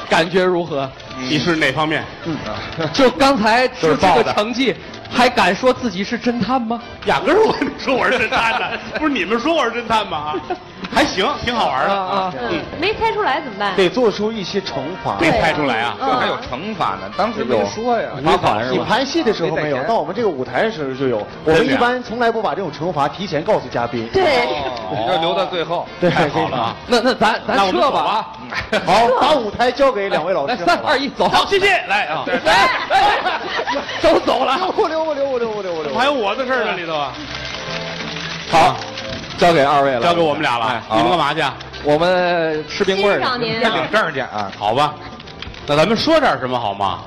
感觉如何？ 你是哪方面？ 就刚才就这个成绩，还敢说自己是侦探吗？ 压根儿我没说我是侦探的，不是你们说我是侦探吗？还行，挺好玩的啊。 没猜出来怎么办？ 得做出一些惩罚。 没猜出来啊？ 这还有惩罚呢？当时没说呀。 罚款是吧？你拍戏的时候没有，到我们这个舞台的时候就有。我们一般从来不把这种惩罚提前告诉嘉宾。 对， 要留到最后。 对， 太好了啊！ 那咱撤吧啊！ 好，把舞台交给两位老师。 来，3、2、1，走！ 好，谢谢。来啊！ 来，都走了。 我留。 还有我的事呢里头啊。 好，交给2位了， 交给我们俩了。你们干嘛去？ 我们吃冰棍儿去。 您领证去啊？ 好吧，那咱们说点什么好吗？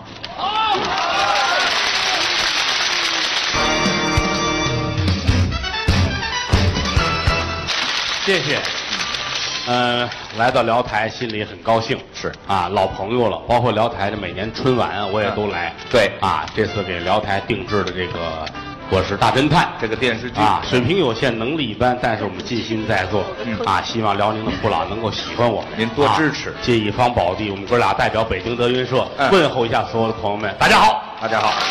谢谢。来到辽台，心里很高兴。 是啊，老朋友了，包括辽台的每年春晚我也都来。 对啊，这次给辽台定制的这个《我是大侦探》 这个电视剧啊，水平有限，能力一般，但是我们尽心在做。啊，希望辽宁的父老能够喜欢我， 您多支持。 借一方宝地，我们哥俩代表北京德云社问候一下所有的朋友们，大家好， 大家好。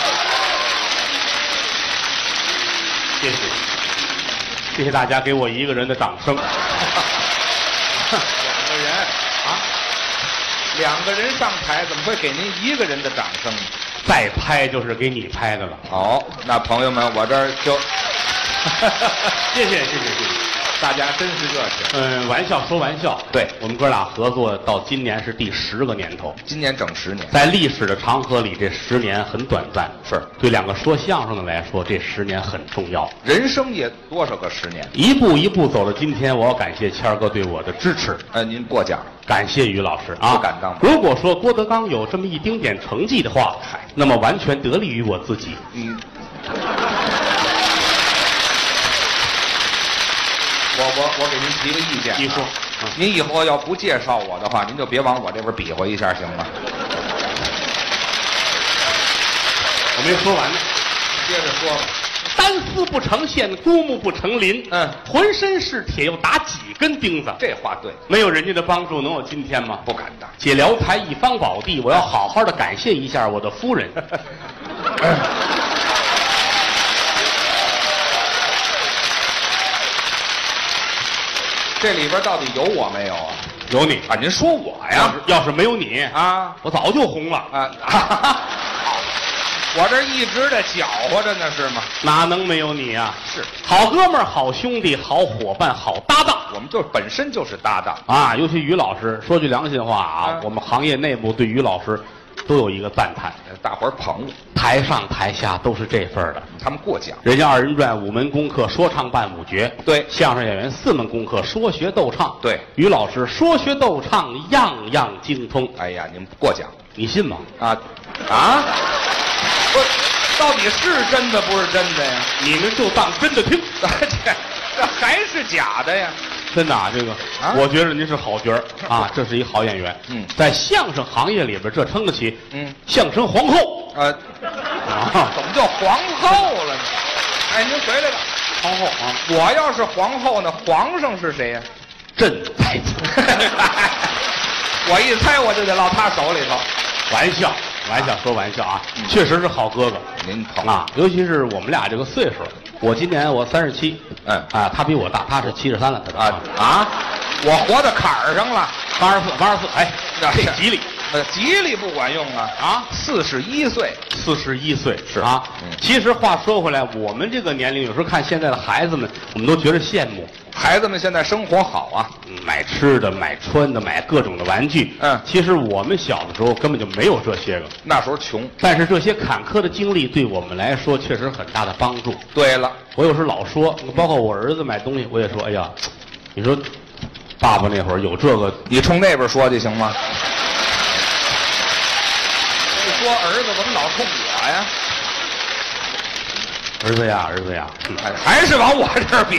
谢谢，谢谢大家给我一个人的掌声。 两个人上台，怎么会给您一个人的掌声呢？ 再拍就是给你拍的了。 好，那朋友们，我这儿就谢谢， 大家真是热情。 玩笑说玩笑， 对我们哥俩合作到今年是第10个年头， 今年整10年， 在历史的长河里，这10年很短暂。 是对两个说相声的来说，这10年很重要。 人生也多少个10年， 一步一步走到今天，我要感谢谦儿哥对我的支持。 您过奖， 感谢于老师啊！ 不敢当。 如果说郭德纲有这么一丁点成绩的话，那么完全得力于我自己。 我给您提个意见， 你说， 您以后要不介绍我的话，您就别往我这边比划一下，行吗？ 我没说完呢， 接着说吧。 单丝不成线，孤木不成林。浑身是铁，又打几根钉子。 这话对， 没有人家的帮助，能有今天吗？ 不敢当。 借辽台一方宝地，我要好好的感谢一下我的夫人。 这里边到底有我没有啊？ 有你啊！您说我呀？ 要是没有你啊， 我早就红了啊！我这一直在搅和着呢，是吗？ 哪能没有你啊？ 是好哥们儿、好兄弟、好伙伴、好搭档。 我们就本身就是搭档啊！尤其于老师，说句良心话啊，我们行业内部对于老师都有一个赞叹， 大伙儿捧我， 台上台下都是这份儿的。 他们过奖， 人家2人转5门功课，说唱伴舞绝； 对， 相声演员4门功课，说学逗唱； 对， 于老师说学逗唱样样精通。 哎呀，你们过奖， 你信吗？ 不，到底是真的不是真的呀？ 你们就当真的听， 这还是假的呀？ 真的啊，这个，我觉得您是好角儿啊，这是一好演员。在相声行业里边，这称得起相声皇后。 怎么叫皇后了呢？哎，您回来了， 皇后啊！ 我要是皇后呢，皇上是谁呀？ 朕在此。 我一猜我就得落他手里头。 玩笑说玩笑啊，确实是好哥哥。 您捧啊，尤其是我们俩这个岁数，我今年37，他比我大，他是73了，他我活到坎儿上了 ，84，哎，这吉利。 吉利不管用啊！41岁 ，41岁是啊。其实话说回来，我们这个年龄，有时候看现在的孩子们，我们都觉得羡慕。 孩子们现在生活好啊， 买吃的、买穿的、买各种的玩具。其实我们小的时候根本就没有这些个， 那时候穷。 但是这些坎坷的经历对我们来说确实很大的帮助。 对了， 我有时候老说，包括我儿子买东西，我也说，哎呀，你说爸爸那会儿有这个， 你冲那边说去行吗？说儿子怎么老冲我呀？ 儿子呀， 还是往我这儿比。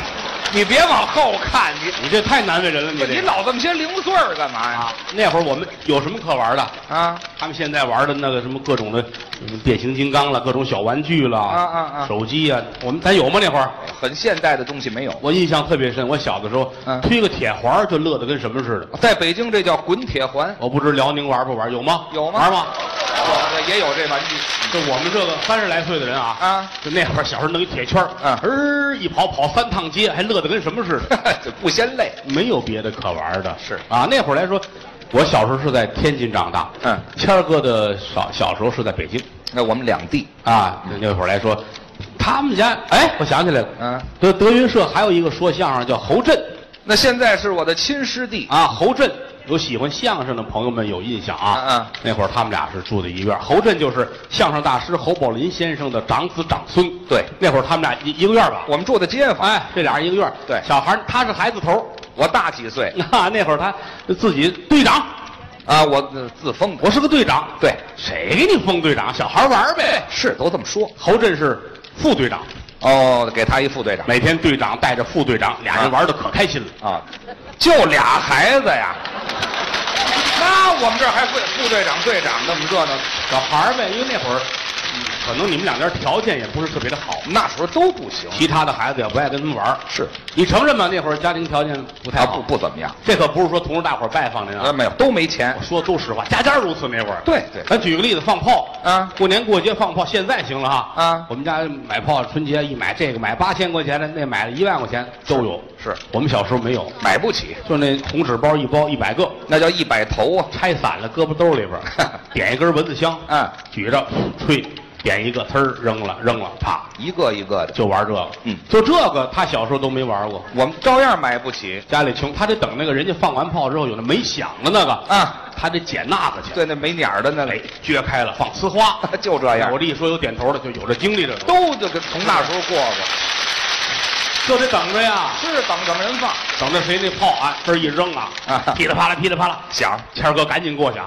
你别往后看， 你这太难为人了， 你老这么些零碎儿干嘛呀？ 那会儿我们有什么可玩的啊？ 他们现在玩的那个什么各种的变形金刚了，各种小玩具了，手机啊，咱有吗？那会儿很现代的东西没有。 我印象特别深，我小的时候推个铁环就乐得跟什么似的。 在北京这叫滚铁环， 我不知辽宁玩不玩？有吗？ 有吗？ 玩吗？ 也有这玩具。 就我们这个30来岁的人就那会儿小时候弄一铁圈一跑3趟街，还乐得跟什么似的， 不嫌累， 没有别的可玩的。 是那会儿来说，我小时候是在天津长大，谦儿哥的小时候是在北京， 那我们两地那会儿来说，他们家我想起来了，德云社还有一个说相声叫侯震， 那现在是我的亲师弟侯震。有喜欢相声的朋友们有印象那会儿他们俩是住在一院。侯震就是相声大师侯宝林先生的长子长孙。 对， 那会儿他们俩一个院吧。 我们住的街坊。 这俩人一个院。 对， 小孩他是孩子头， 我大几岁。 那会儿他自己队长。 我自封的。 我是个队长。 对， 谁给你封队长？小孩玩呗。 是，都这么说。 侯震是副队长。 给他一副队长。 每天队长带着副队长，俩人玩的可开心了就俩孩子呀。那我们这儿还副队长、队长那么热闹， 小孩呗，因为那会儿可能你们两家条件也不是特别的好， 那时候都不行。 其他的孩子也不爱跟他们玩。 是你承认吗？那会儿家庭条件不太好， 不怎么样。 这可不是说同着大伙拜访的没有，都没钱。 我说都实话，家家如此。那会儿对， 咱举个例子，放炮过年过节放炮，现在行了我们家买炮，春节一买这个买8000块钱的，那买了1万块钱都有。 是我们小时候没有， 买不起， 就那红纸包一包100个， 那叫100头拆散了搁兜里边，点一根蚊子香，举着吹。点一个，扔了，啪， 一个一个的就玩这个，就这个他小时候都没玩过， 我们照样买不起， 家里穷，他得等那个人家放完炮之后有那没响的那个他得捡那个去， 对，那没鸟的那个， 撅开了放呲花， 就这样。 我这一说有点头的，就有这经历的， 都就从那时候过过， 就得等着呀， 是等人放， 等着谁那炮这一扔噼里啪啦噼里啪啦响，谦儿哥赶紧过去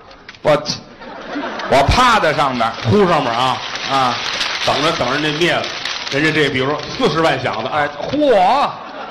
我趴在上面， 呼上面等着那灭了，人家这比如说40万响的， 嚯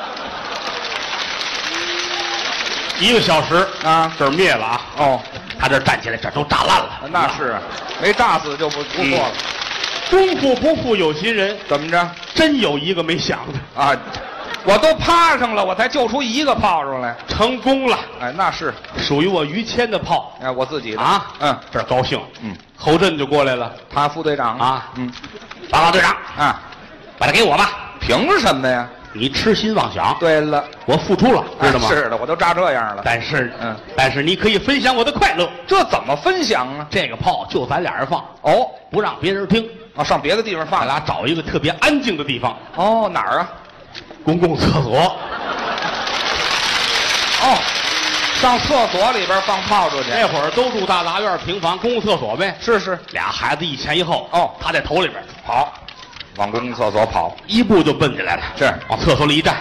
，1个小时这儿灭了他这站起来，这都炸烂了， 那是没炸死就不错了。 功夫不负有心人， 怎么着？ 真有一个没响的我都趴上了，我才救出一个炮出来， 成功了。 那是属于我于谦的炮， 我自己的这儿高兴。侯震就过来了， 他副队长报告队长把他给我吧。 凭什么呀？ 你痴心妄想。 对了， 我付出了，知道吗？ 是的，我都炸这样了。 但是你可以分享我的快乐。 这怎么分享啊？ 这个炮就咱俩人放，不让别人听上别的地方放。 咱俩找一个特别安静的地方。 哪儿啊？ 公共厕所。 上厕所里边放炮竹去。 那会儿都住大杂院平房，公共厕所呗。 是， 俩孩子一前一后。他在头里边跑，往公共厕所跑， 一步就奔起来了。 是， 往厕所里一站。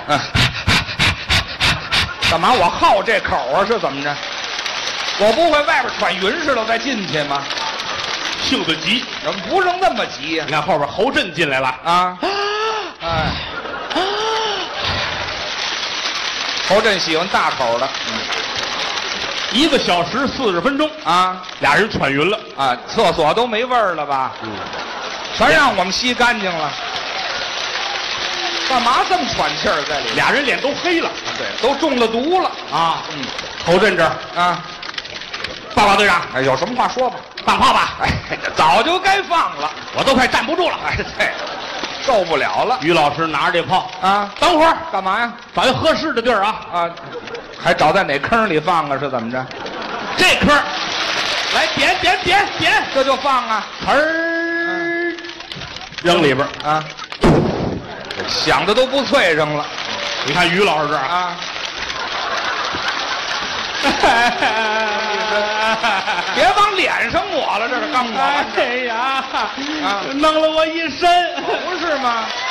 干嘛？我好这口是怎么着？我不会外边喘匀似的再进去吗？ 性子急， 不能那么急呀！ 你看后边侯震进来了侯震喜欢大口的 ，1个小时40分钟俩人喘匀了厕所都没味儿了吧？全让我们吸干净了，干嘛这么喘气儿在里面？ 俩人脸都黑了， 对，都中了毒了侯震这儿报告队长， 有什么话说吧， 放炮吧。 早就该放了， 我都快站不住了。 对，受不了了。 于老师拿着这炮等会儿干嘛呀？ 找一合适的地儿还找在哪坑里放是怎么着？ 这坑，来点， 这就放扔里边响的都不脆上了。 你看于老师这儿别往脸上抹了，这是刚抹完。 哎呀，弄了我一身， 不是吗？